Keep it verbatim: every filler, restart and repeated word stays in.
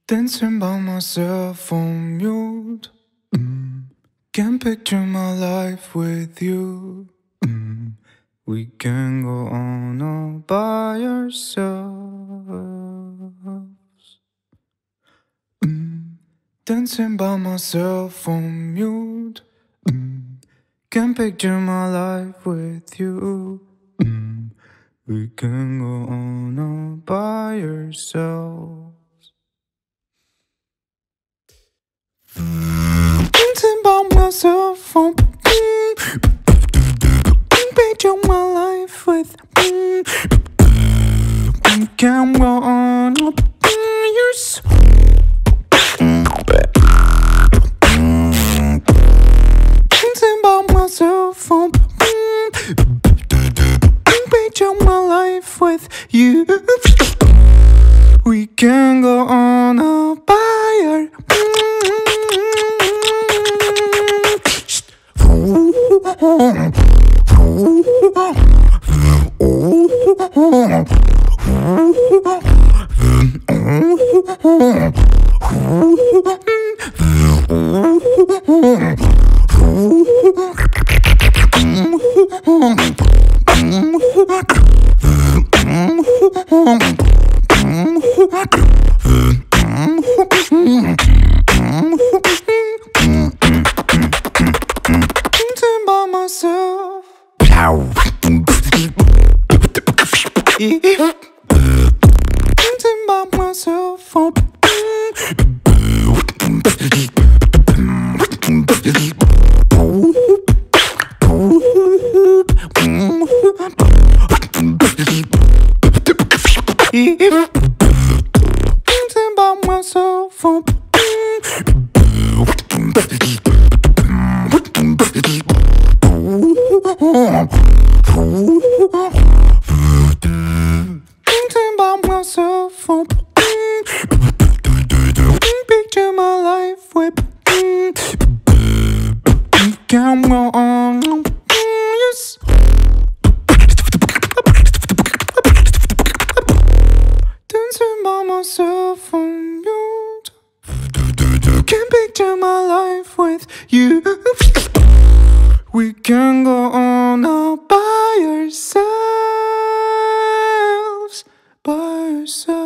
Dancing by myself on mute. Mm. Can't picture my life with you. Mm. We can go on all by ourselves. Mm. Dancing by myself on mute. Mm. Can't picture my life with you. Mm. We can go on all by ourselves. Dancing by myself on picture my life with you can go on yours. Dancing by myself on picture my life with you. We can go on a fire. Dancing by myself. Dancing by myself. Dancing by myself. Dancing by myself. Picture my life with you can go on. Yes. Dancing by myself on mute. Can't picture my life with you. We can go on all by ourselves, by ourselves.